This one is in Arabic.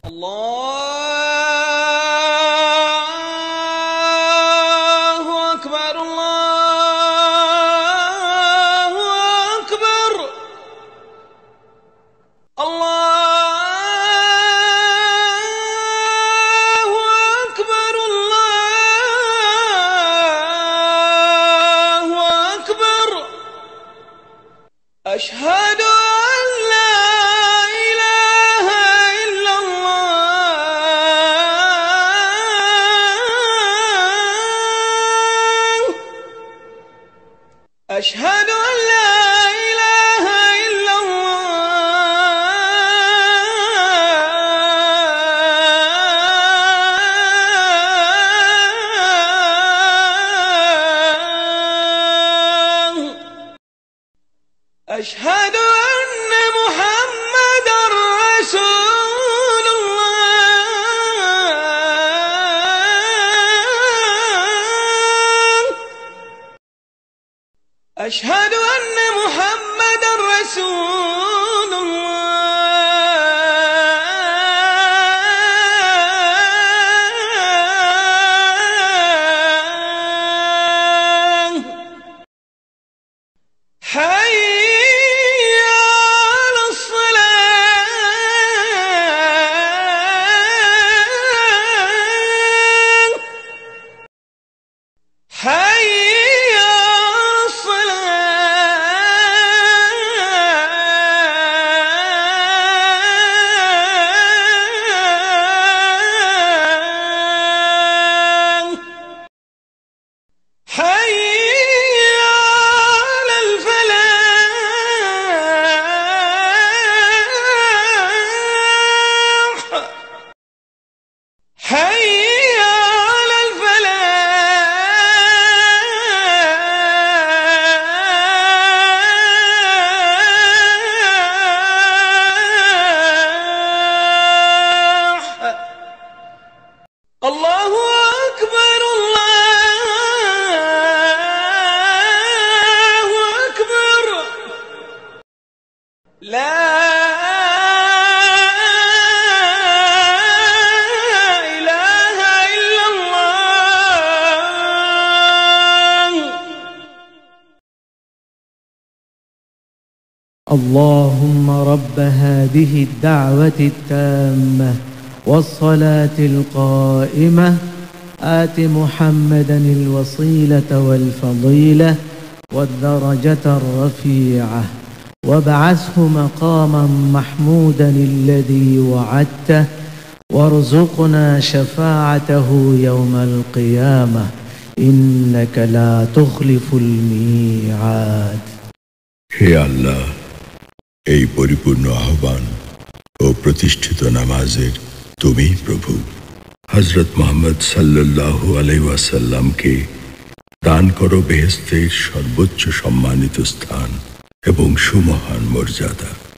الله أكبر الله أكبر الله أكبر الله أكبر أشهد أن لا إله إلا الله أشهد أن لا إله إلا الله أشهد أن محمدًا رسول الله أشهد أن محمدًا رسول الله حي على الصلاة حي على الصلاة حي على الفلاح حي على الفلاح الله أكبر الله أكبر لا إله إلا الله اللهم رب هذه الدعوة التامة والصلاة القائمة آت محمدا الوسيلة والفضيلة والدرجة الرفيعة وابعثه مقاما محمودا الذي وعدته وارزقنا شفاعته يوم القيامة إنك لا تخلف الميعاد। হে আল্লাহ, এই পরিপূর্ণ আহ্বান ও প্রতিষ্ঠিত নামাজের তুমিই প্রভু। হযরত মুহাম্মদ সাল্লাল্লাহু আলাইহি ওয়াসাল্লামকে দান করো বেহেশতের সর্বোচ্চ সম্মানিত স্থান এবং সুমহান মর্যাদা।